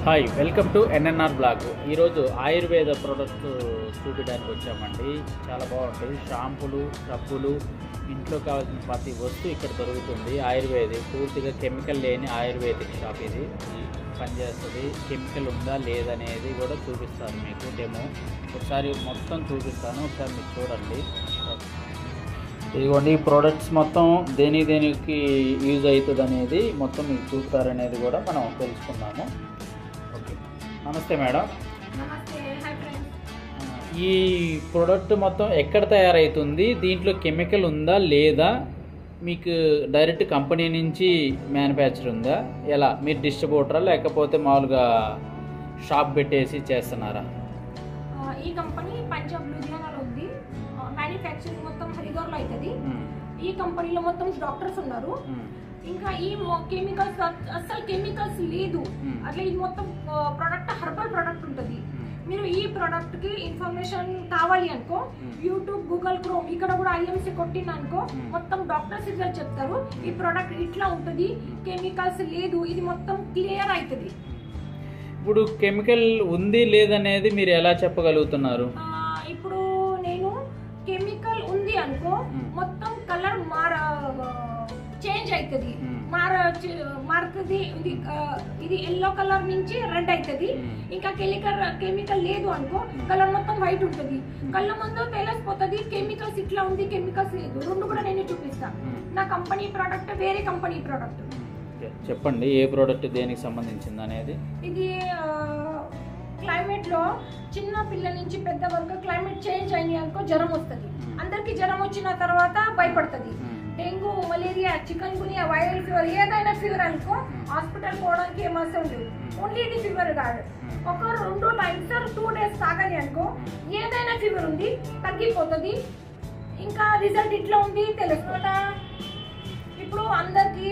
Hi, welcome to NNR blog. ఈరోజు Ayurveda product చూపించడానికి వచ్చామండి. చాలా బాగుంటుంది. షాంపులు, సబ్బులు, ఇంట్లో కావాల్సిన ప్రతి వస్తువు ఇక్కడ దొరుకుతుంది. ఆయుర్వేదిక్, పూర్తిగా కెమికల్ లేని ఆయుర్వేదిక్ షాప్ ఇది. పనిచేస్తుంది. కెమికల్ ఉందా లేదనేది కూడా చూపిస్తాను మీకు డెమో. ఒకసారి మొత్తం చూపిస్తాను, ఒకసారి మీరు చూడండి. ఇదిగోండి, ఈ ప్రోడక్ట్స్ మొత్తం దేనికి యూజ్ అవుతుంది అనేది మొత్తం మీకు చూస్తారనేది కూడా మనం తెలుసుకున్నాము. ఓకే, నమస్తే మేడం. నమస్తే. Hi friends. ఈ ప్రోడక్ట్ మొత్తం ఎక్కడ తయారవుతుంది, దీంట్లో కెమికల్ ఉందా లేదా, మీకు డైరెక్ట్ కంపెనీ నుంచి మ్యానుఫ్యాక్చర్ ఉందా, ఎలా మీరు డిస్ట్రిబ్యూటరా లేకపోతే మామూలుగా షాప్ పెట్టేసి చేస్తున్నారా? ఈ కంపెనీ పంజాబ్ లూధియానాలో ఉంది. మ్యానుఫ్యాక్చరింగ్ మొత్తం హరిద్వార్లో అవుతుంది. ఈ కంపెనీలో మొత్తం డాక్టర్స్ ఉన్నారు. ఇంకా ఈ కెమికల్స్ అసలు కెమికల్స్ లేదు. అట్లా ఇది మొత్తం ప్రోడక్ట్ హెర్బల్ ప్రోడక్ట్ ఉంటుంది. మీరు ఈ ప్రోడక్ట్ కి ఇన్ఫర్మేషన్ కావాలి అనుకో, యూట్యూబ్, గూగుల్ క్రోమ్ ఇక్కడ కూడా ఐఎంసీ కొట్టిన అనుకో, మొత్తం డాక్టర్స్ ఇట్లా చెప్తారు ఈ ప్రోడక్ట్ ఇట్లా ఉంటుంది, కెమికల్స్ లేదు, ఇది మొత్తం క్లియర్ అవుతుంది. ఇప్పుడు కెమికల్ ఉంది లేదనేది మీరు ఎలా చెప్పగలుగుతున్నారు? ఇప్పుడు నేను కెమికల్ ఉంది అనుకో, మొత్తం కలర్ చేంజ్ అవుతుంది, మారుతుంది. ఇది ఎల్లో కలర్ నుంచి రెడ్ అవుతుంది. ఇంకా కెమికల్ లేదు అనుకో, కలర్ మొత్తం వైట్ ఉంటుంది. కళ్ళ ముందు తెలిసిపోతుంది కెమికల్స్ ఇట్లా ఉంది, కెమికల్స్ లేదు. రెండు కూడా నేను చూపిస్తాను. నా కంపెనీ ప్రోడక్ట్ వేరే కంపెనీ ప్రోడక్ట్. చెప్పండి, ఏ ప్రోడక్ట్ దేనికి సంబంధించింది అనేది. ఇది క్లైమేట్ లో చిన్న పిల్లల నుంచి పెద్ద వరకు క్లైమేట్ చేంజ్ అయింది అనుకో జ్వరం వస్తుంది. అందరికి జ్వరం వచ్చిన తర్వాత భయపడుతుంది. Dengue, malaria, chikungunya, viral fever, ఏదైనా ఫీవర్ అనుకో హాస్పిటల్ పోవడానికి ఏం అవసరం లేదు. ఓన్లీ ఇది ఫీవర్ కాదు, ఒక 2 టైమ్స్ 2 డేస్ తాగాలి అనుకో ఏదైనా ఫీవర్ ఉంది తగ్గిపోతుంది. ఇంకా రిజల్ట్ ఇట్లా ఉంది తెలుసుకోదా. ఇప్పుడు అందరికి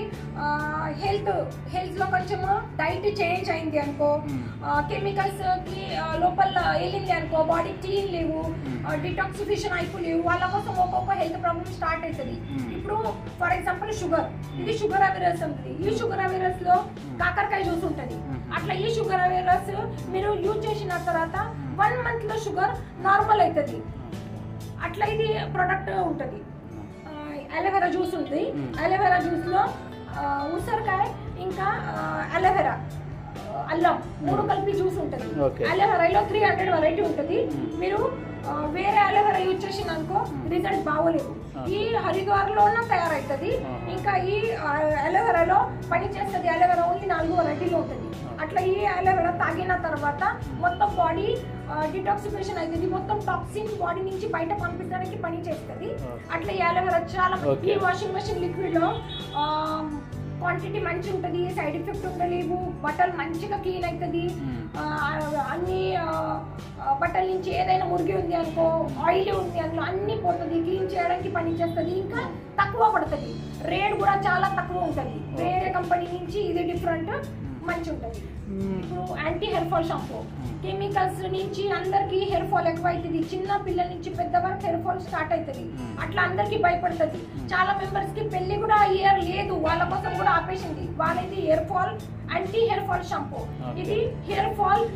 హెల్త్ లో కొంచెం డైట్ చేంజ్ అయింది అనుకో, కెమికల్స్ కి లోపల వెళ్ళింది అనుకో, బాడీ క్లీన్ లేవు, డిటాక్సిఫికేషన్ అయిపోలేవు, వాళ్ళ కోసం ఒక్కొక్క హెల్త్ ప్రాబ్లమ్ స్టార్ట్ అవుతుంది. ఇప్పుడు ఫర్ ఎగ్జాంపుల్ షుగర్, ఇది షుగర్ అవేరస్ ఉంటుంది. ఈ షుగర్ అవేరస్ లో కాకరకాయ జ్యూస్ ఉంటుంది. అట్లా ఈ షుగర్ అవేరస్ మీరు యూజ్ చేసిన తర్వాత 1 month లో షుగర్ నార్మల్ అవుతుంది. అట్లా ఇది ప్రొడక్ట్ ఉంటుంది. అలోవెరా జ్యూస్ ఉంది. అలోవెరా జ్యూస్ లో ఉసిరికాయ ఇంకా అలోవెరా, అల్లం 3 కలిపి జ్యూస్ ఉంటుంది. అలోవెరాలో 300 వెరైటీ ఉంటుంది. మీరు వేరే అలోవెరా యూజ్ చేసిన అనుకో రిజల్ట్ బాగోలేదు. ఈ హరిద్వార్లోనే తయారవుతుంది. ఇంకా ఈ అలోవెరాలో పని చేస్తుంది. అలోవెరా ఓన్లీ 4 వెరైటీలో ఉంటుంది. అట్లా ఈ అలోవెరా తాగిన తర్వాత మొత్తం బాడీ డిటాక్సిఫికేషన్ అవుతుంది. మొత్తం టాక్సిన్ బాడీ నుంచి బయట పంపించడానికి పని చేస్తుంది. అట్లా ఈ అలోవెరా చాలా ఈ వాషింగ్ మెషిన్ లిక్విడ్ లో క్వాంటిటీ మంచి ఉంటుంది, సైడ్ ఎఫెక్ట్ ఉండలేవు, బట్టలు మంచిగా క్లీన్ అవుతుంది. అన్ని బట్టల నుంచి ఏదైనా మురిగి ఉంది అనుకో, ఆయిల్ ఉంది అందులో అన్ని పోతుంది, క్లీన్ చేయడానికి పని చేస్తుంది. ఇంకా తక్కువ పడుతుంది, రేట్ కూడా చాలా తక్కువ ఉంటుంది. వేరే కంపెనీ నుంచి ఇది డిఫరెంట్, మంచి ఉంటుంది. ఇప్పుడు anti hair fall shampoo, chemicals నుంచి అందరికి హెయిర్ ఫాల్ ఎక్కువ అవుతుంది. చిన్న పిల్లల నుంచి పెద్ద వరకు హెయిర్ ఫాల్ స్టార్ట్ అవుతుంది. అట్లా అందరికి భయపడుతుంది. చాలా మెంబర్స్ కి పెళ్లి కూడా ఇయర్ లేదు, వాళ్ళ కోసం కూడా ఆపేసింది. వాళ్ళది hair fall anti hair fall shampoo. ఇది హెయిర్ ఫాల్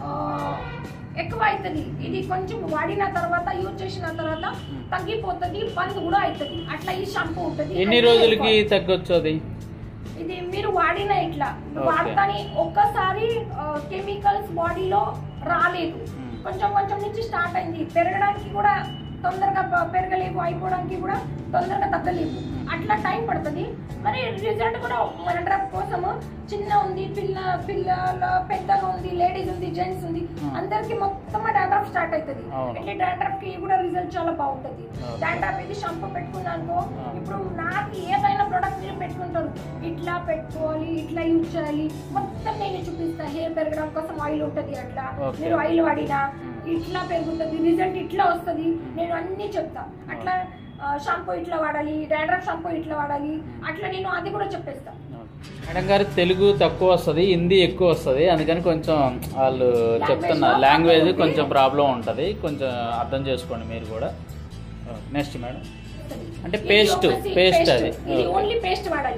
ఎక్కువ అవుతుంది. ఇది కొంచెం వాడిన తర్వాత యూజ్ చేసిన తర్వాత తగ్గిపోతుంది, బంద్ కూడా అవుతుంది. అట్లా ఈ షాంపూ ఉంటుంది. ఎన్ని రోజులకి తగ్గొచ్చు అది? ఇది మీరు వాడిన ఇట్లా వాడతాని ఒక్కసారి కెమికల్స్ బాడీలో రాలేదు, కొంచెం కొంచెం నుంచి స్టార్ట్ అయింది. పెరగడానికి కూడా తొందరగా పెరగలేవు, అయిపోవడానికి కూడా తొందరగా తగ్గలేవు. అట్లా టైం పడుతుంది. మరి రిజల్ట్ కూడా మన డ్రాప్ కోసము చిన్న ఉంది, పిల్లల పెద్దగా ఉంది, లేడీస్ ఉంది, జెంట్స్ ఉంది, అందరికి మొత్తం డాండ్రఫ్ స్టార్ట్ అవుతుంది. అంటే డాండ్రఫ్ కి కూడా రిజల్ట్ చాలా బాగుంటుంది. డాండ్రఫ్ ఇది షాంపూ పెట్టుకున్నాను. ఇప్పుడు నాకు ఏదైనా ప్రోడక్ట్ మీరు పెట్టుకుంటారు, ఇట్లా పెట్టుకోవాలి, ఇట్లా యూజ్ చేయాలి, మొత్తం నేను చూపిస్తాను. హెయిర్ పెరగడం కోసం ఆయిల్ ఉంటుంది, అట్లా మీరు ఆయిల్ వాడినా ఇట్లా పెరుగుతుంది, రిజల్ట్ ఇట్లా వస్తుంది, నేను అన్ని చెప్తా. అట్లా షాంపూ ఇట్లా వాడాలి, డాండ్రఫ్ షాంపూ ఇట్లా వాడాలి, అట్లా నేను అది కూడా చెప్పేస్తాను. మేడం గారు తెలుగు తక్కువ వస్తుంది, హిందీ ఎక్కువ వస్తుంది, అందుకని కొంచెం వాళ్ళు చెప్తున్నారు లాంగ్వేజ్ కొంచెం ప్రాబ్లం ఉంటుంది, కొంచెం అర్థం చేసుకోండి మీరు కూడా. నెక్స్ట్ మేడం, అంటే పేస్ట్ అది ఓన్లీ పేస్ట్ వాడాలి.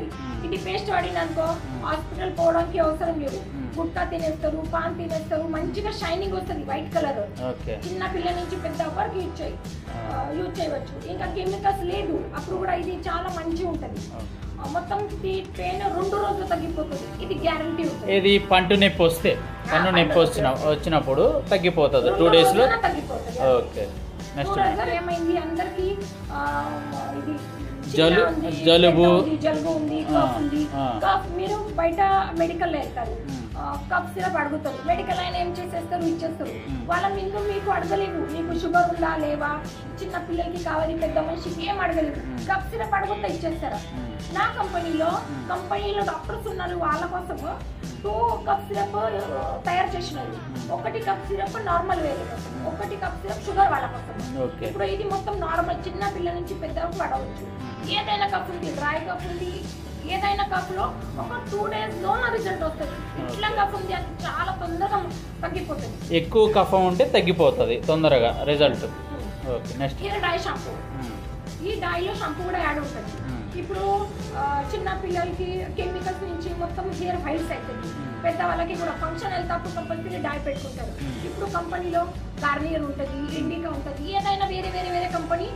ఇది పేస్ట్ వాడిననుకో హాస్పిటల్ పోవడానికి అవసరం లేదు. గుట్కా తినేస్తారు, పాన్ తినేస్తారు, మంచిగా షైనింగ్ వస్తుంది, వైట్ కలర్. చిన్న పిల్ల నుంచి పెద్ద వరకు యూజ్ చేయవచ్చు. ఇంకా కెమికల్స్ లేదు అప్పుడు కూడా ఇది చాలా మంచిగా ఉంటుంది. మొత్తం పెయిన్ 2 రోజులు తగ్గిపోతుంది, ఇది గ్యారంటీ ఉంటుంది. ఇది పంటు నొప్పి వస్తే పన్ను నొప్పి వచ్చినప్పుడు తగ్గిపోతుంది 2 days లో తగ్గిపోతుంది. ఓకే. నెక్స్ట్ ఏమైంది అందరికి ఇది జలుబు ఉంది, కఫ్ ఉంది. కఫ్ మీరు బయట మెడికల్ వెళ్తారు, కఫ్ సిరప్ అడుగుతారు, మెడికల్ ఆయన ఏం చేసేస్తారు, ఇచ్చేస్తారు. వాళ్ళ ముందు మీకు అడగలేవు మీకు షుగర్ ఉందా లేవా, చిన్న పిల్లలకి కావాలి, పెద్ద మనిషికి ఏం అడగలేవు. కఫ్ సిరప్ అడుగుతా ఇచ్చేస్తారు. నా కంపెనీలో డాక్టర్స్ ఉన్నారు, వాళ్ళ కోసం 2 కప్ సిరప్ తయారు చేసినారు. 1 కప్ సిరప్ నార్మల్ వేరే కోసం, 1 కప్ సిరప్ షుగర్ వాళ్ళ కోసం. ఇప్పుడు ఇది మొత్తం నార్మల్, చిన్న పిల్ల నుంచి పెద్ద వరకు వాడవచ్చు. ఏదైనా కప్ ఉంది, డ్రై కప్ ఉంది, ఏదైనా కప్ లో ఒక 2 days లో రిజల్ట్ వస్తుంది. ఇట్లా కప్ ఉంది అది చాలా తొందరగా తగ్గిపోతుంది. ఎక్కువ కఫం ఉంటే తగ్గిపోతుంది తొందరగా result. Okay. Next hair dye shampoo. ఈ డైలో షాంపూ కూడా యాడ్ ఉంటుంది. ఇప్పుడు చిన్న పిల్లలకి కెమికల్స్ నుంచి మొత్తం హెయిర్ వైట్స్ అవుతుంది. పెద్ద వాళ్ళకి కూడా ఫంక్షన్ వెళ్తాప్పుడు కంపల్సరీ డై పెట్టుకుంటారు. ఇప్పుడు కంపెనీలో గార్నియర్ ఉంటుంది, ఇండికా ఉంటుంది, ఏదైనా వేరే కంపెనీ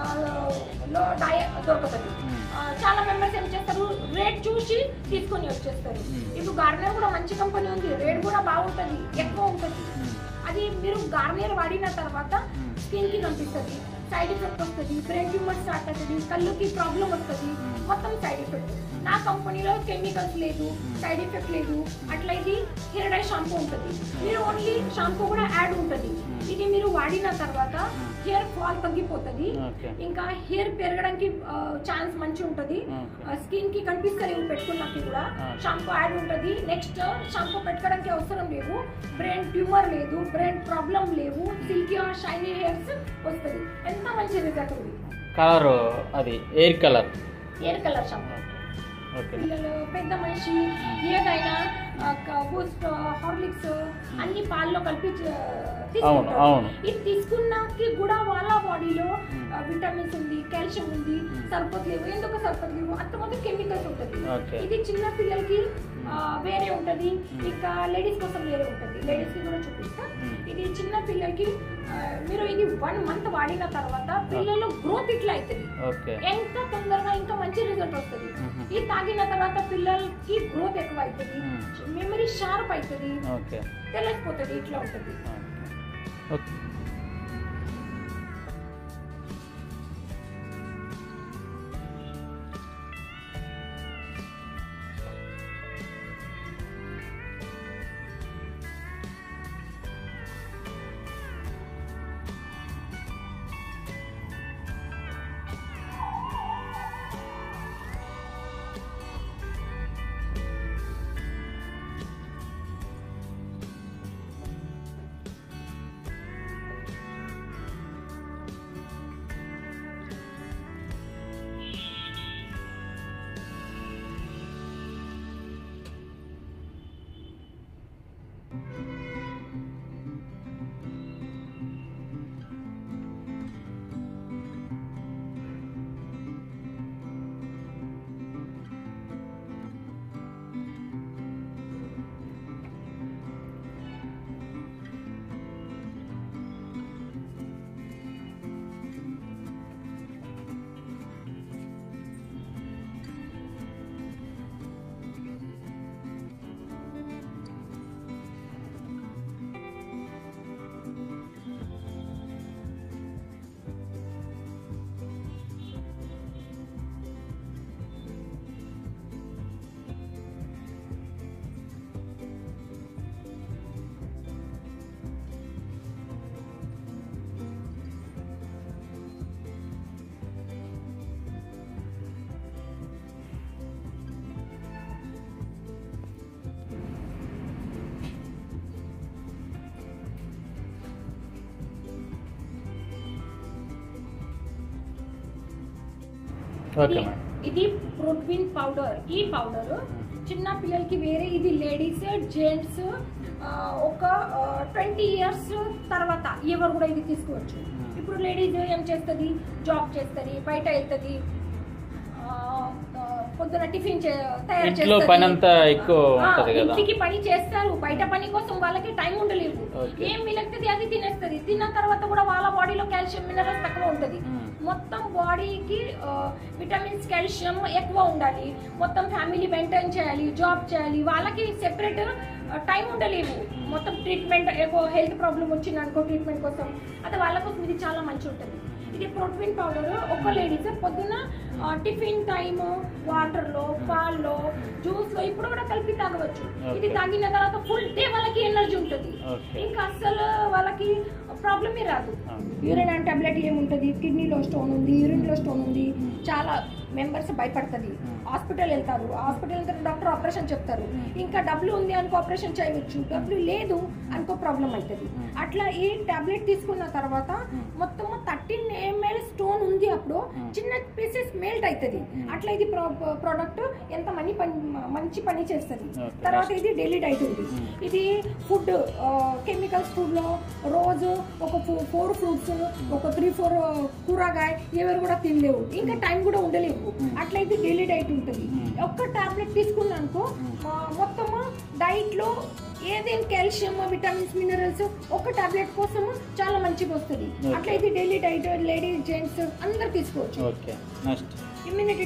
లో డై దొరుకుతుంది. చాలా మెంబర్స్ ఏం చేస్తారు, రేట్ చూసి తీసుకొని వచ్చేస్తారు. ఇప్పుడు గార్నియర్ కూడా మంచి కంపెనీ ఉంది, రేట్ కూడా బాగుంటుంది, ఎక్కువ ఉంటుంది. అది మీరు గార్నియర్ వాడిన తర్వాత స్కిన్ కి కనిపిస్తుంది, సైడ్ ఎఫెక్ట్ వస్తుంది, బ్రెయిన్ ట్యూమర్ స్టార్ట్ అవుతుంది, కళ్ళుకి ప్రాబ్లం వస్తుంది, మొత్తం సైడ్ ఎఫెక్ట్. నా కంపెనీలో కెమికల్స్ లేదు, సైడ్ ఎఫెక్ట్ లేదు. అట్లా ఇది హెయిర్ డై షాంపూ ఉంటుంది. మీరు ఓన్లీ షాంపూ కూడా యాడ్ ఉంటుంది. ఇది మీరు వాడిన తర్వాత హెయిర్ ఫాల్ తగ్గిపోతుంది, ఇంకా హెయిర్ పెరగడానికి ఛాన్స్ మంచి ఉంటుంది. స్కిన్ కి కనిపిస్తలేవు పెట్టుకున్నట్టు కూడా షాంపూ యాడ్ ఉంటుంది. నెక్స్ట్ షాంపూ పెట్టుకోవడానికి అవసరం లేదు, బ్రెయిన్ ట్యూమర్ లేదు, బ్రెయిన్ ప్రాబ్లం లేవు, సిల్కీ షైనీ హెయిర్స్ వస్తుంది. ఎంత మంచి రిజల్ట్ ఉంది. కలర్ అది ఎయిర్ కలర్ షాంపూ. పిల్లలు, పెద్ద మనిషి, ఏదైనా బూస్ట్, హార్లిక్స్ అన్ని పాల్లో కలిపి తీసుకుంటారు. ఇది తీసుకున్నాక కూడా వాళ్ళ బాడీలో విటమిన్స్ ఉంది, కాల్షియం ఉంది, సరిపోతలేవు. ఎందుకు సరిపోతలేవు, అంతమంది కెమికల్స్ ఉంటుంది. ఇది చిన్న పిల్లలకి వేరే ఉంటుంది, ఇంకా లేడీస్ కోసం వేరే ఉంటుంది. లేడీస్ కి కూడా చూపిస్తా. ఇది చిన్న పిల్లలకి మీరు ఇది 1 month వాడిన తర్వాత పిల్లల గ్రోత్ ఇట్లా అవుతుంది, ఎంత తొందరగా ఇంకా మంచి రిజల్ట్ వస్తుంది. ఇది తాగిన తర్వాత పిల్లలకి గ్రోత్ ఎక్కువ అవుతుంది, మెమరీ షార్ప్ అవుతుంది, తెలిసిపోతుంది, ఇట్లా ఉంటుంది. ఇది ప్రోటీన్ పౌడర్. ఈ పౌడర్ చిన్న పిల్లలకి వేరే, ఇది లేడీస్, జెంట్స్ ఒక 20 years తర్వాత ఎవరు కూడా ఇది తీసుకోవచ్చు. ఇప్పుడు లేడీస్ ఏం చేస్తుంది, జాబ్ చేస్తుంది, బయట వెళ్తుంది, పొద్దున టిఫిన్ తయారు ఇంట్లో పని అంతా ఎక్కువ ఉంటది కదా, ఇంటికి పని చేస్తారు, బయట పని కోసం వాళ్ళకి టైం ఉండలేదు. ఏం మిగులుతుంది అది తినేస్తుంది. తిన్న తర్వాత కూడా వాళ్ళ బాడీలో కాల్షియం మినరల్స్ తక్కువ ఉంటది. మొత్తం బాడీకి విటమిన్స్ కాల్షియం ఎక్కువ ఉండాలి. మొత్తం ఫ్యామిలీ మెయింటైన్ చేయాలి, జాబ్ చేయాలి, వాళ్ళకి సెపరేట్ టైం ఉండలేవు. మొత్తం ట్రీట్మెంట్ హెల్త్ ప్రాబ్లం వచ్చింది అనుకో ట్రీట్మెంట్ కోసం, అది వాళ్ళ కోసం ఇది చాలా మంచి ఉంటుంది. ఇది ప్రోటీన్ పౌడర్ ఒక లేడీస్ పొద్దున్న టిఫిన్ టైమ్ వాటర్లో, పాల్లో, జ్యూస్లో ఇప్పుడు కూడా కలిపి తాగవచ్చు. ఇది తాగిన తర్వాత ఫుల్ డే వాళ్ళకి ఎనర్జీ ఉంటుంది, ఇంకా అస్సలు వాళ్ళకి ప్రాబ్లమే రాదు. యూరిన్ అండ్ టాబ్లెట్ ఏముంటుంది, కిడ్నీలో స్టోన్ ఉంది, యూరిన్లో స్టోన్ ఉంది, చాలా మెంబర్స్ భయపడుతుంది. హాస్పిటల్ వెళ్తారు, హాస్పిటల్ వెళ్తారు, డాక్టర్ ఆపరేషన్ చెప్తారు. ఇంకా డబ్బులు ఉంది అనుకో ఆపరేషన్ చేయవచ్చు, డబ్బులు లేదు అనుకో ప్రాబ్లం అవుతుంది. అట్లా ఈ టాబ్లెట్ తీసుకున్న తర్వాత మొత్తం 13 ml స్టోన్ ఉంది, అప్పుడు చిన్న పీసెస్ మెల్ట్ అవుతుంది. అట్లా ఇది ప్రోడక్ట్ ఎంత మంచి పని చేస్తుంది. తర్వాత ఇది డైలీ డైట్ ఉంది. ఇది ఫుడ్ కెమికల్స్ ఫుడ్లో రోజు ఒక 4 ఫ్రూట్స్, ఒక 3-4 కూరగాయ ఎవరు కూడా తినలేవు, ఇంకా టైం కూడా ఉండలేవు. అట్లా ఇది డైలీ డైట్ ఉంటుంది. ఒక్క టాబ్లెట్ తీసుకున్నానుకో మొత్తము డైట్లో ఏదేం కాల్షియం, విటమిన్స్, మినరల్స్ ఒక టాబ్లెట్ కోసం చాలా మంచిగా వస్తుంది. అట్లా ఇది డైలీ డైట్ లేడీస్, జెంట్స్ అందరు తీసుకోవచ్చు. ఇమ్యూనిటీ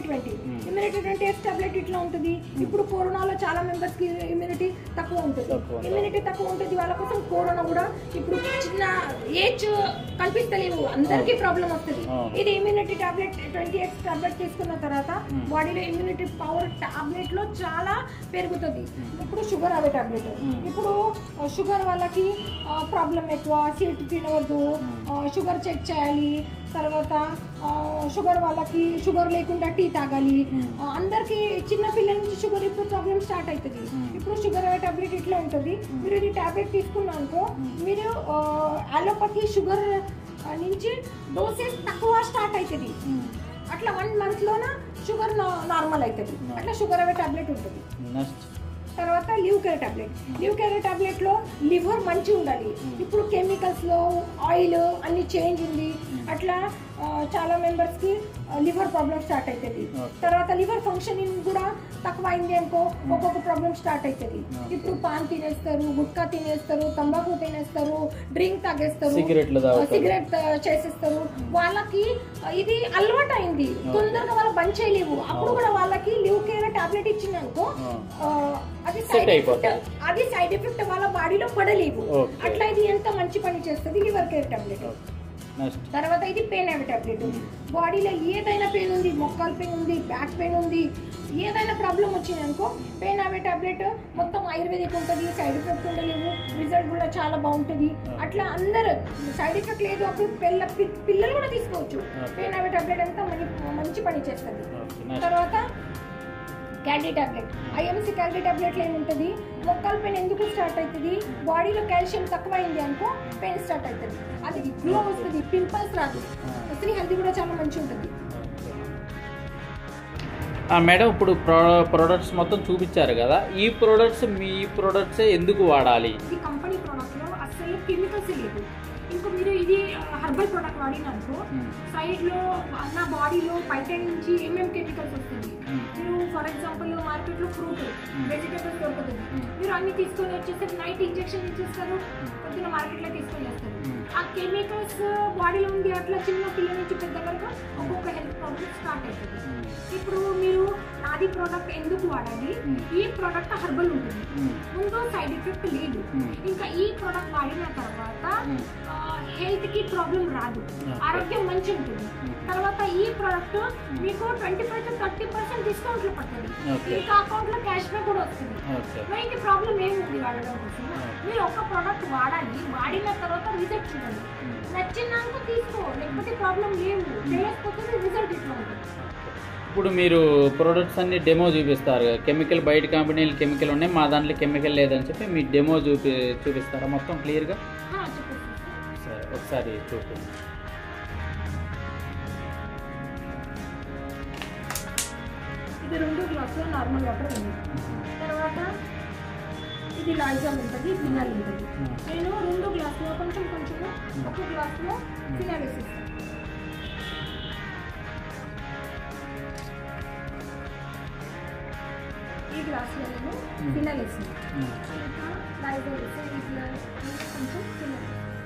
20 టాబ్లెట్ ఇట్లా ఉంటుంది. ఇప్పుడు కరోనాలో చాలా మెంబర్స్ కి ఇమ్యూనిటీ తక్కువ ఉంటుంది. వాళ్ళ కోసం కరోనా కూడా ఇప్పుడు చిన్న ఏజ్ కనిపిస్తలేవు, అందరికీ ప్రాబ్లం వస్తుంది. ఇది ఇమ్యూనిటీ టాబ్లెట్ 28 టాబ్లెట్ తీసుకున్న తర్వాత బాడీలో ఇమ్యూనిటీ పవర్ టాబ్లెట్ లో చాలా పెరుగుతుంది. ఇప్పుడు షుగర్ అవే టాబ్లెట్, ఇప్పుడు షుగర్ వాళ్ళకి ప్రాబ్లం ఎక్కువ, స్వీట్ తినవద్దు, షుగర్ చెక్ చేయాలి. తర్వాత షుగర్ వాళ్ళకి షుగర్ లేకుండా టీ తాగాలి. అందరికి చిన్న పిల్లల నుంచి షుగర్ ఇప్పుడు ప్రాబ్లమ్ స్టార్ట్ అవుతుంది. ఇప్పుడు షుగర్ అవే టాబ్లెట్ ఇట్లా ఉంటుంది. మీరు ఇది టాబ్లెట్ తీసుకున్నానుకో మీరు అలోపతి షుగర్ నుంచి డోసేజ్ తక్కువ స్టార్ట్ అవుతుంది. అట్లా 1 monthలోన షుగర్ నార్మల్ అవుతుంది. అట్లా షుగర్ అవే టాబ్లెట్ ఉంటుంది. తర్వాత లివ్ కేర్ టాబ్లెట్లో లివర్ మంచిగా ఉండాలి. ఇప్పుడు కెమికల్స్లో ఆయిల్ అన్ని చేంజ్ ఉంది, అట్లా చాలా మెంబర్స్కి లివర్ ప్రాబ్లమ్ స్టార్ట్ అవుతుంది. తర్వాత లివర్ ఫంక్షనింగ్ కూడా తక్కువ అయింది అనుకో ఒక్కొక్క ప్రాబ్లమ్ స్టార్ట్ అవుతుంది. ఇప్పుడు పాన్ తినేస్తారు, గుట్కా తినేస్తారు, తంబాకు తినేస్తారు, డ్రింక్ తాగేస్తారు, సిగరెట్ చేసేస్తారు. వాళ్ళకి ఇది అలవాటు అయింది, తొందరగా వాళ్ళు బంద్ చేయలేవు. అప్పుడు కూడా వాళ్ళకి లివ్ కేర్ టాబ్లెట్ ఇచ్చిందనుకో అది సైడ్ ఎఫెక్ట్ వాళ్ళ బాడీలో పడలేవు. అట్లా ఇది ఎంత మంచి పని చేస్తుంది లివర్ కేర్ టాబ్లెట్. తర్వాత ఇది పెయిన్ అవే టాబ్లెట్. బాడీలో ఏదైనా పెయిన్ ఉంది, మొక్కల పెయిన్ ఉంది, బ్యాక్ పెయిన్ ఉంది, ఏదైనా ప్రాబ్లం వచ్చింది అనుకో పెయిన్ అవే టాబ్లెట్ మొత్తం ఆయుర్వేదిక్ ఉంటుంది, సైడ్ ఎఫెక్ట్ ఉండలేవు, రిజల్ట్ కూడా చాలా బాగుంటుంది. అట్లా అందరు సైడ్ ఎఫెక్ట్ లేదు, అప్పుడు పిల్లలు కూడా తీసుకోవచ్చు. పెయిన్ అవే టాబ్లెట్ అంతా మంచి పని చేస్తుంది. తర్వాత క్యాల్డీ టాబ్లెట్, ఐఎంసీ క్యాల్డీ టాబ్లెట్లో ఏముంటుంది, మొక్కల పెయిన్ ఎందుకు స్టార్ట్ అవుతుంది, బాడీలో కాల్షియం తక్కువ అయింది అనుకో పెయిన్ స్టార్ట్ అవుతుంది. అది గ్లో వస్తుంది, పింపుల్స్ రాదు. స్త్రీ హెల్త్ కూడా చాలా మంచి ఉంటుంది. మేడం ఇప్పుడు ప్రోడక్ట్స్ మొత్తం చూపించారు కదా, ఈ ప్రోడక్ట్స్ ఎందుకు వాడాలి? ఈ కంపెనీ ప్రోడక్ట్లో అసలు కెమికల్స్ లేదు. ఇంకో మీరు ఇది హెర్బల్ ప్రోడక్ట్ వాడిననుకో సైడ్లో నా బాడీలో బయట నుంచి ఏమేమి కెమికల్స్ వస్తుంది. మీరు ఫర్ ఎగ్జాంపుల్ మార్కెట్లో ఫ్రూట్ వెజిటేబుల్స్ దొరుకుతుంది, మీరు అన్ని తీసుకొని వచ్చేసి నైట్ ఇంజెక్షన్ ఇచ్చేస్తారు, పొద్దున మార్కెట్లో తీసుకొని వస్తారు. ఆ కెమికల్స్ బాడీలో ఉంది, అట్లా చిన్న పిల్లల నుంచి పెద్ద వరకు ఒక్కొక్క హెల్త్ ప్రాబ్లమ్ స్టార్ట్ అవుతుంది. ఇప్పుడు మీరు నాది ప్రోడక్ట్ ఎందుకు వాడాలి, ఈ ప్రోడక్ట్ హెర్బల్ ఉంటుంది, ముందు సైడ్ ఎఫెక్ట్ లేదు. ఇంకా ఈ ప్రోడక్ట్ వాడిన తర్వాత హెల్త్ కి ప్రాబ్లం రాదు, ఆరోగ్యం మంచి ఉంటుంది. తర్వాత ఈ ప్రోడక్ట్ మీకు 20-30% డిస్కౌంట్ లో పడుతుంది. ఇంకా అకౌంట్ లో క్యాష్ బ్యాక్ కూడా వస్తుంది. మీకు ప్రాబ్లం ఏముంది వాడడం కోసం, మీరు ఒక ప్రోడక్ట్ వాడాలి, వాడిన తర్వాత రిజల్ట్ చూడండి, నచ్చినాక తీసుకో, లేకపోతే ప్రాబ్లం లేవు, తెలియకపోతే రిజల్ట్ ఇట్లా ఉంటుంది. ఇప్పుడు మీరు ప్రోడక్ట్స్ అన్ని డెమో చూపిస్తారు, కెమికల్ బయట కంపెనీలు కెమికల్ ఉన్నాయి, మా దాంట్లో కెమికల్ లేదని చెప్పి మీ డెమో చూపిస్తారా మొత్తం క్లియర్గా? సరే ఒకసారి చూపండి. ఇది 2 గ్లాసులు నార్మల్ వాటర్ ఉంది. తర్వాత ఇది లాయిజాల్ ఉంటుంది, ఫినాయిల్ ఉంటుంది. నేను 2 గ్లాసులో కొంచెం 1 గ్లాసులో ఫినాయిల్ వేసేస్తాను. ఈ గ్లాస్లో నేను ఫినాల్ వేసాను, ఇంకా లైజాల్ వేసాను, ఇట్లా కొంచెం ఫినాల్.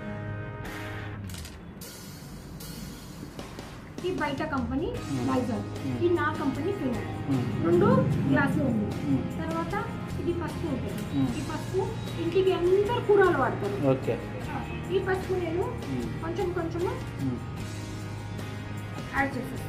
ఈ బయట కంపెనీ లైజాల్, ఈ నా కంపెనీ ఫినాల్, 2 గ్లాసులు ఉంది. తర్వాత ఇది పసుపు ఉంటుంది, ఈ పసుపు ఇంటికి అందరు కూరలు వాడతారు. ఈ పసుపు నేను కొంచెం కొంచెము యాడ్ చేసేస్తాను.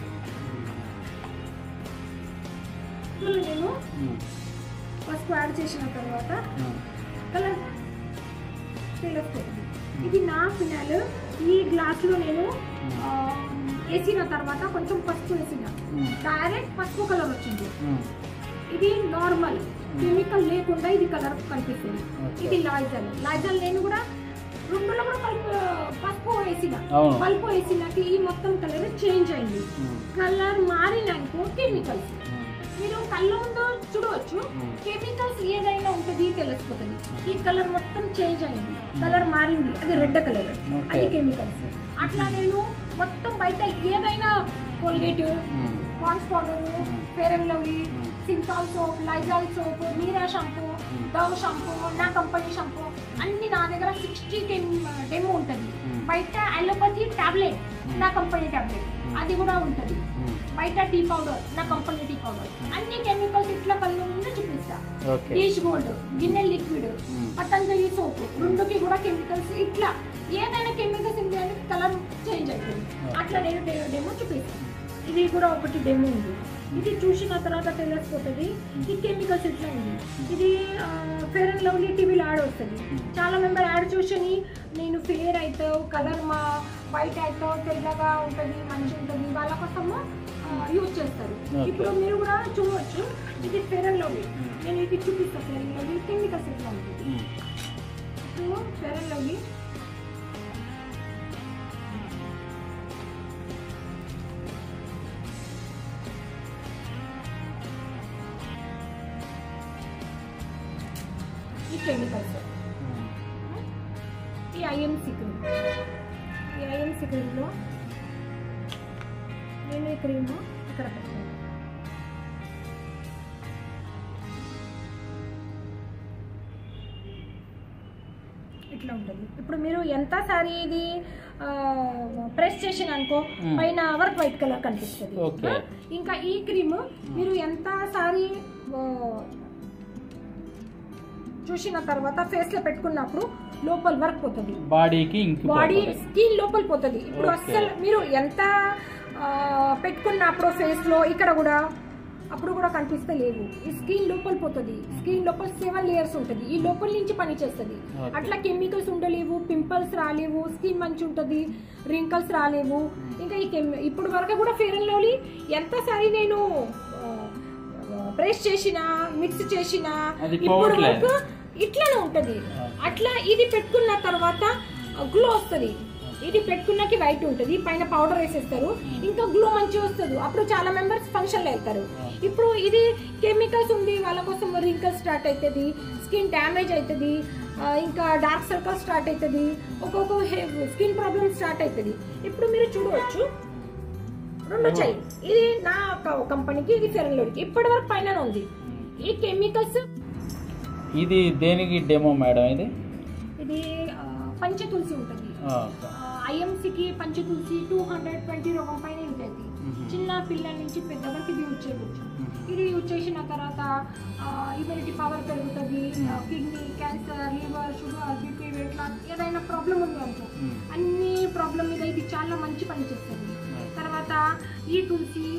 ఇందులో నేను పసుపు యాడ్ చేసిన తర్వాత కలర్ తెలుస్తుంది. ఇది నా ఫినాల్. ఈ గ్లాస్లో నేను వేసిన తర్వాత కొంచెం పసుపు వేసిన, డైరెక్ట్ పసుపు కలర్ వచ్చింది. ఇది నార్మల్ కెమికల్ లేకుండా ఇది కలర్ కనిపిస్తుంది. ఇది లైజాల్. లైజాల్ నేను కూడా 2లో కూడా పసుపు వేసిన, పల్పు వేసినాక ఈ మొత్తం కలర్ చేంజ్ అయింది. కలర్ మారినాక కెమికల్స్ మీరు కళ్ళ ముందు చూడవచ్చు. కెమికల్స్ ఏదైనా ఉంటుంది తెలిసిపోతుంది. ఈ కలర్ మొత్తం చేంజ్ అయింది, కలర్ మారింది, అది రెడ్ కలర్, అది కెమికల్స్. అట్లా నేను మొత్తం బయట ఏదైనా Colgate, Ponds powder, Fair and Lovely, Cinthol soap, Lizol soap, Meera shampoo, Dove shampoo, నా కంపెనీ షాంపూ అన్ని నా దగ్గర 60 డెమో ఉంటుంది. బయట అలోపతి టాబ్లెట్, నా కంపెనీ టాబ్లెట్ అది కూడా ఉంటుంది. బయట టీ పౌడర్, నా కంపెనీ టీ పౌడర్, అన్ని కెమికల్స్ ఇట్లా కళ్ళు ముందు చూపిస్తా. డీష్ గోల్డ్, గిన్నె లిక్విడ్, పతంజలి సోప్, 2కి కూడా కెమికల్స్. ఇట్లా ఏదైనా కెమికల్స్ ఉంది అని కలర్ చేంజ్ అవుతుంది. అట్లా నేను డెమో చూపిస్తాను. ఇది కూడా ఒకటి డెమో ఉంది. ఇది చూసిన తర్వాత తెలిసిపోతుంది ఈ కెమికల్స్ ఇట్లా ఉంది. ఇది ఫెయిర్ అండ్ లవ్లీ టీవీలో యాడ్ వస్తుంది. చాలా మెంబర్ యాడ్ చూసి నేను ఫేర్ అవుతావు, కలర్ మా వైట్ అవుతావు, తెల్లగా ఉంటుంది, మంచిగా ఉంటుంది, వాళ్ళ కోసము యూజ్ చేస్తారు. ఇప్పుడు మీరు కూడా చూడవచ్చు. ఇది ఫెయిర్ అండ్ లవ్లీ. నేను ఇది చూపిస్తాను. ఫెయిర్ అండ్ లవ్లీ కెమికల్స్ ఎట్లా ఉంటుంది. ఇప్పుడు ఫెయిర్ అండ్ లవ్లీ ఈ కెమికల్స్, ఈ ఐఎంసీ క్రీమ్, ఈ ఐఎంసీ క్రీమ్లో నేను ఈ క్రీమ్ ఇక్కడ పెట్టాను. ఇట్లా ఉంటుంది. ఇప్పుడు మీరు ఎంత సారీ ఇది ప్రెస్ చేసిన అనుకో పైన వర్క్ వైట్ కలర్ కనిపిస్తుంది. ఇంకా ఈ క్రీమ్ మీరు ఎంత సారీ చూసిన తర్వాత ఫేస్ లో పెట్టుకున్నప్పుడు లోపల వర్క్ పోతుంది, బాడీ స్కిన్ లోపల పోతుంది. ఇప్పుడు అస్సలు మీరు ఎంత పెట్టుకున్నప్పుడు ఫేస్ లో ఇక్కడ కూడా అప్పుడు కూడా కనిపిస్తే లేవు. ఈ స్కిన్ లోపల పోతుంది. స్కిన్ లోపల 7 లేయర్స్ ఉంటుంది. ఈ లోపల నుంచి పని చేస్తుంది. అట్లా కెమికల్స్ ఉండలేవు, పింపుల్స్ రాలేవు, స్కిన్ మంచి ఉంటుంది, రింకల్స్ రాలేవు. ఇంకా ఈ ఇప్పుడు వరకు కూడా ఫెయిర్ అండ్ లవ్లీ ఎంత సారీ నేను ప్రెస్ చేసిన, మిక్స్ చేసిన, ఇప్పుడు వరకు ఇట్లానే ఉంటుంది. అట్లా ఇది పెట్టుకున్న తర్వాత గ్లో వస్తుంది. ఇది పెట్టుకున్నాకి వైట్ ఉంటుంది, పైన పౌడర్ వేసేస్తారు, ఇంకా గ్లో మంచిగా వస్తుంది. అప్పుడు చాలా మెంబర్స్ ఫంక్షన్లో వెళ్తారు. ఇప్పుడు ఇది కెమికల్స్ ఉంది, వాళ్ళ కోసం రింకల్స్ స్టార్ట్ అవుతుంది, స్కిన్ డ్యామేజ్ అవుతుంది, ఇంకా డార్క్ సర్కిల్స్ స్టార్ట్ అవుతుంది, ఒక్కొక్క స్కిన్ ప్రాబ్లమ్ స్టార్ట్ అవుతుంది. ఇప్పుడు మీరు చూడవచ్చు 2 వచ్చాయి. ఇది నా కంపెనీకి, ఇది ఫెయిర్ అండ్ లవ్లీకి. ఇప్పటి వరకు పైన ఉంది ఈ కెమికల్స్. ఇది దేనికి డెమో మేడం? ఇది పంచతులసి ఉంటుంది. ఐఎంసీకి పంచతులసి 220 రోగం పైన ఉంటుంది. చిన్న పిల్లల నుంచి పెద్ద వరకు ఇది యూజ్ చేయవచ్చు. ఇది యూజ్ చేసిన తర్వాత ఇమ్యూనిటీ పవర్ పెరుగుతుంది. Kidney, cancer, liver, sugar, BP, weight loss ఏదైనా ప్రాబ్లం ఉంది అనుకో, అన్ని ప్రాబ్లం మీద ఇది చాలా మంచి పని చేస్తుంది. తర్వాత ఈ తులసి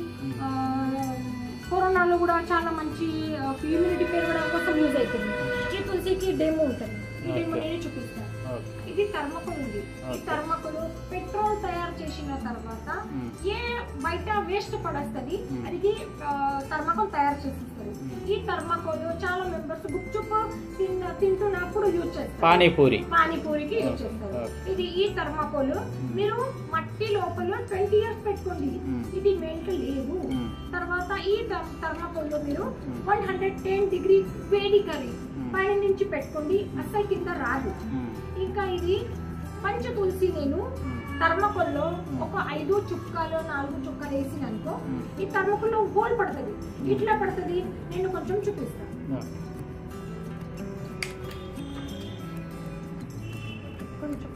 కరోనాలో కూడా చాలా మంచి ఇమ్యూనిటీ పెరగడం కోసం యూజ్ అవుతుంది. ఈ తులసికి డెమో ఉంటుంది. ఈ డెమో నేను చూపిస్తాను. ఇది థర్మకోల్ ఉంది. ఈ థర్మకోల్ పెట్రోల్ తయారు చేసిన తర్వాత ఏ బయట వేస్ట్ పడేస్తుంది, అది థర్మకోల్ తయారు చేసిస్తారు. ఈ థర్మకోల్ చాలా మెంబర్స్ గుప్చుప్ తింటున్నప్పుడు యూజ్ చేస్తారు. పానీపూరికి యూజ్ చేస్తారు. ఇది ఈ థర్మకోల్ మీరు మట్టి లోపల 20 years పెట్టుకోండి, ఇది మెల్ట్ లేదు. తర్వాత ఈ థర్మకోల్ లో మీరు 110 degree వేడి కర్రీ పైన నుంచి పెట్టుకోండి, అస్సలు కింద రాదు. ఇంకా ఇది పంచతులసి నేను థర్మకోల్లో ఒక 5 చుక్కలు 4 చుక్కలు వేసిన అనుకో, ఈ థర్మకోల్లో హోల్ పడుతుంది. ఇట్లా పడుతుంది. నేను కొంచెం చూపిస్తాను. కొంచెం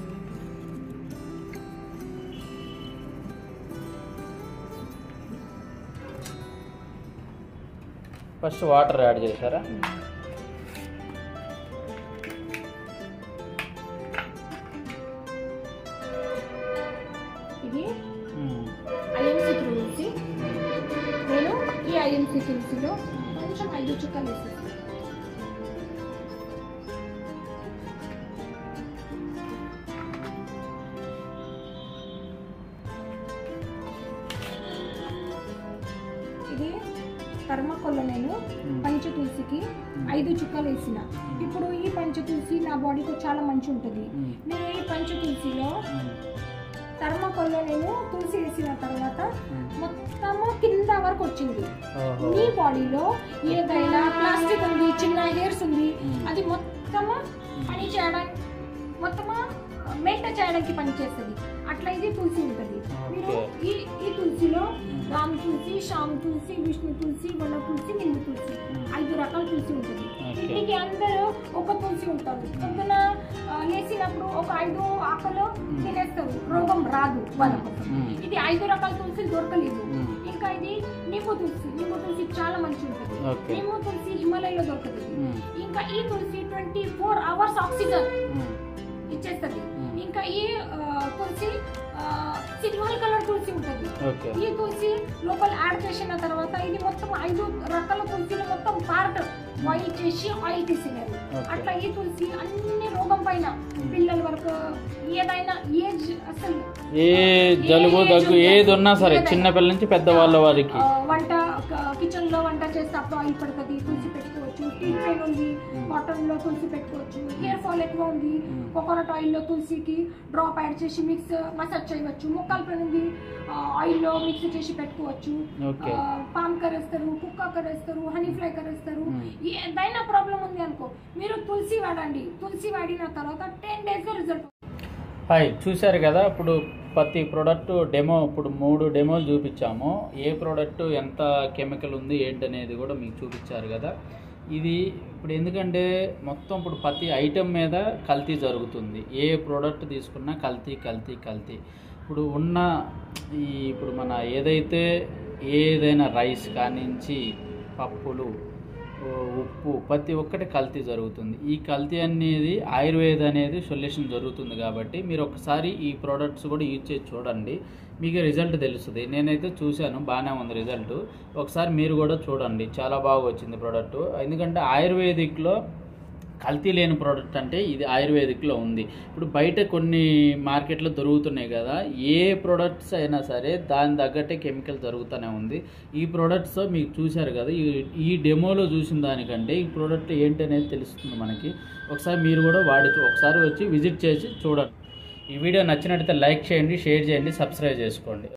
ఫస్ట్ వాటర్ యాడ్ చేశారా? ఇది ఐఎంసీ తులసి. నేను ఈ ఐఎంసీ తులసిలో కొంచెం 5 చుక్కలు వేసేస్తాను. ఇది థర్మాకోల్లో నేను పంచ తులసికి 5 చుక్కలు వేసిన. ఇప్పుడు ఈ పంచ తులసి నా బాడీకి చాలా మంచి ఉంటుంది. నేను ఈ పంచ తులసిలో థర్మాకోల్లో నేను తులసి వేసిన తర్వాత మొత్తము కింద వరకు వచ్చింది. మీ బాడీలో ఏదైనా ప్లాస్టిక్ ఉంది, చిన్న హెయిర్స్ ఉంది, అది మొత్తము పని చేయడానికి, మొత్తము మెయింటైన్ చేయడానికి పనిచేస్తుంది. అట్లా ఇది తులసి ఉంటుంది. మీరు ఈ తులసిలో రామ్ తులసి, శ్యామ్ తులసి, విష్ణు తులసి, వన తులసి, నిండు తులసి 5 రకాల తులసి ఉంటుంది. ఇంటికి అందరూ ఒక తులసి ఉంటుంది. పొద్దున లేచినప్పుడు ఒక 5 ఆకులు తినేస్తారు, రోగం రాదు వాళ్ళకు. ఇది 5 రకాల తులసి దొరకలేదు. ఇంకా ఇది నిమ్మ తులసి. నిమ్మ తులసి చాలా మంచి ఉంటుంది. నిమ్మ తులసి హిమాలయలో దొరుకుతుంది. ఇంకా ఈ తులసి 24 అవర్స్ ఆక్సిజన్ ఇచ్చేస్తుంది. ఇంకా ఈ తులసి సిల్వర్ కలర్ తులసి ఉంటుంది. ఈ తులసి లోపల యాడ్ చేసిన తర్వాత ఇది మొత్తం 5 రకాల తులసిలో మొత్తం పార్ట్ బాయిల్ చేసి ఆయిల్ తీసినారు. అట్లా ఈ తులసి అన్ని రోగం పైన పిల్లల వరకు ఏదైనా ఏజ్, అసలు ఏ జలుబు దగ్గు ఏది ఉన్నా సరే, చిన్న పిల్లల నుంచి పెద్దవాళ్ళ వారికి వంట కిచెన్ లో వంట చేస్తే అప్పుడు ఆయిల్ పడుతుంది, తులసి పెట్టుకోవచ్చు. టీత్ పెయిన్ ఉంది, కాటన్ లో తులసి పెట్టుకోవచ్చు. హెయిర్ ఫాల్ ఎక్కువ ఉంది, కోకోనట్ ఆయిల్ లో తులసికి డ్రాప్ యాడ్ చేసి మసాజ్ చేయవచ్చు. ముక్కల పెయిన్ ఉంది, ఆయిల్ లో మిక్స్ చేసి పెట్టుకోవచ్చు. పామ్ కరేస్తారు, కుక్క కరేస్తారు, హనీ ఫ్లై కరేస్తారు. ఏదైనా ప్రాబ్లం ఉంది అనుకో, మీరు తులసి వాడండి. తులసి వాడిన తర్వాత 10 days లో రిజల్ట్. హాయ్, చూశారు కదా ఇప్పుడు ప్రతి ప్రోడక్ట్ డెమో, ఇప్పుడు 3 డెమోలు చూపించాము. ఏ ప్రోడక్ట్ ఎంత కెమికల్ ఉంది ఏంటనేది కూడా మీకు చూపించారు కదా. ఇది ఇప్పుడు ఎందుకంటే మొత్తం ఇప్పుడు ప్రతి ఐటెం మీద కల్తీ జరుగుతుంది. ఏ ప్రోడక్ట్ తీసుకున్నా కల్తీ కల్తీ కల్తీ. ఇప్పుడు ఉన్న ఇప్పుడు మన ఏదైనా రైస్ కానించి పప్పులు, ఉప్పు, ప్రతి ఒక్కటి కల్తీ జరుగుతుంది. ఈ కల్తీ అనేది ఆయుర్వేద అనేది సొల్యూషన్ జరుగుతుంది. కాబట్టి మీరు ఒకసారి ఈ ప్రోడక్ట్స్ కూడా యూజ్ చేసి చూడండి, మీకు రిజల్ట్ తెలుస్తుంది. నేనైతే చూశాను, బాగానే ఉంది రిజల్ట్. ఒకసారి మీరు కూడా చూడండి, చాలా బాగా వచ్చింది ప్రోడక్ట్. ఎందుకంటే ఆయుర్వేదిక్లో కల్తీ లేని ప్రోడక్ట్ అంటే ఇది ఆయుర్వేదిక్లో ఉంది. ఇప్పుడు బయట కొన్ని మార్కెట్లో దొరుకుతున్నాయి కదా, ఏ ప్రోడక్ట్స్ అయినా సరే దాని తగ్గట్టే కెమికల్ జరుగుతూనే ఉంది. ఈ ప్రోడక్ట్స్ మీకు చూశారు కదా, ఈ డెమోలో చూసిన దానికంటే ఈ ప్రోడక్ట్ ఏంటి అనేది తెలుస్తుంది మనకి. ఒకసారి మీరు కూడా ఒకసారి వచ్చి విజిట్ చేసి చూడండి. ఈ వీడియో నచ్చినట్లయితే లైక్ చేయండి, షేర్ చేయండి, సబ్స్క్రైబ్ చేసుకోండి.